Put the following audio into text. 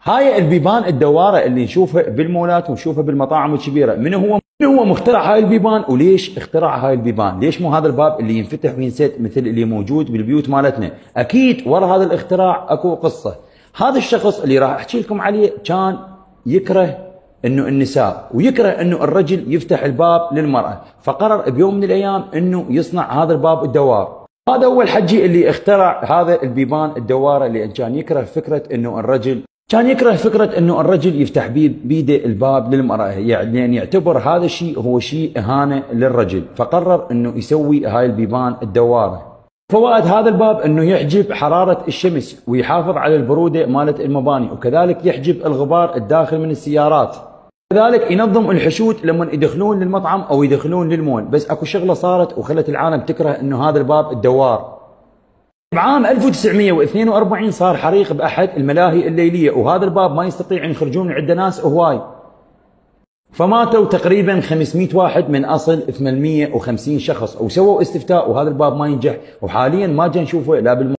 هاي البيبان الدواره اللي نشوفها بالمولات ونشوفها بالمطاعم الكبيره، من هو مخترع هاي البيبان وليش اخترع هاي البيبان؟ ليش مو هذا الباب اللي ينفتح وينسد مثل اللي موجود بالبيوت مالتنا؟ اكيد ورا هذا الاختراع اكو قصه. هذا الشخص اللي راح احكي لكم عليه كان يكره انه النساء ويكره انه الرجل يفتح الباب للمراه، فقرر بيوم من الايام انه يصنع هذا الباب الدوار. هذا هو الحجي اللي اخترع هذا البيبان الدواره، لان كان يكره فكره انه الرجل يفتح بيده الباب للمراه، يعني يعتبر هذا الشيء هو شيء اهانه للرجل، فقرر انه يسوي هاي البيبان الدواره. فوائد هذا الباب انه يحجب حراره الشمس ويحافظ على البروده مالت المباني، وكذلك يحجب الغبار الداخل من السيارات، كذلك ينظم الحشود لما يدخلون للمطعم او يدخلون للمول. بس اكو شغله صارت وخلت العالم تكره انه هذا الباب الدوار. بعام 1942 صار حريق باحد الملاهي الليليه، وهذا الباب ما يستطيع ان يخرجون من عنده ناس هواي، فماتوا تقريبا 500 واحد من اصل 850 شخص، وسووا استفتاء وهذا الباب ما ينجح، وحاليا ما جا نشوفه لا